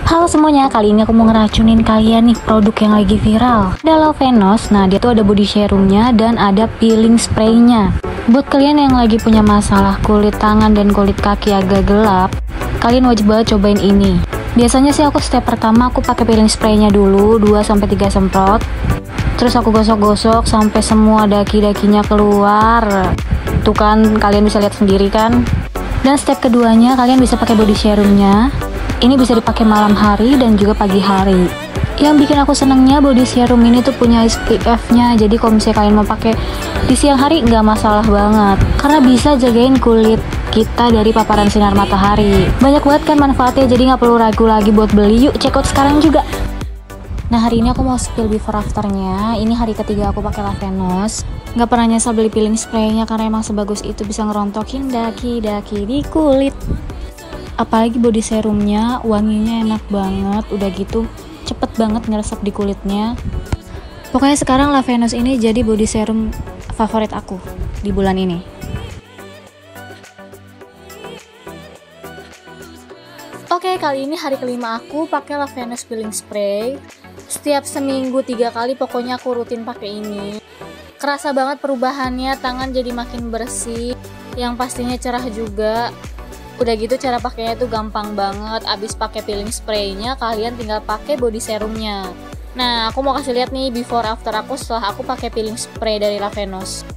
Halo semuanya, kali ini aku mau ngeracunin kalian nih produk yang lagi viral. Ada Lavenos, nah dia tuh ada body serumnya dan ada peeling spraynya. Buat kalian yang lagi punya masalah kulit tangan dan kulit kaki agak gelap, kalian wajib banget cobain ini. Biasanya sih aku step pertama aku pakai peeling spraynya dulu 2-3 semprot. Terus aku gosok-gosok sampai semua daki-dakinya keluar. Tuh kan, kalian bisa lihat sendiri kan. Dan step keduanya kalian bisa pakai body serumnya. Ini bisa dipakai malam hari dan juga pagi hari. Yang bikin aku senengnya body serum ini tuh punya SPF-nya. Jadi kalau misalnya kalian mau pakai di siang hari nggak masalah banget, karena bisa jagain kulit kita dari paparan sinar matahari. Banyak banget kan manfaatnya, jadi nggak perlu ragu lagi buat beli. Yuk check out sekarang juga. Nah hari ini aku mau spill before afternya. Ini hari ketiga aku pakai Lavenos. Nggak pernah nyesal beli peeling spraynya karena emang sebagus itu bisa ngerontokin daki-daki di kulit. Apalagi body serumnya wanginya enak banget, udah gitu cepet banget ngeresep di kulitnya. Pokoknya sekarang Lavenos ini jadi body serum favorit aku di bulan ini. Oke, kali ini hari kelima aku pakai Lavenos peeling spray. Setiap seminggu 3 kali pokoknya aku rutin pakai ini. Kerasa banget perubahannya, tangan jadi makin bersih, yang pastinya cerah juga. Udah gitu cara pakainya tuh gampang banget. Abis pakai peeling spraynya, kalian tinggal pakai body serumnya. Nah, aku mau kasih lihat nih before after aku setelah aku pakai peeling spray dari Lavenos.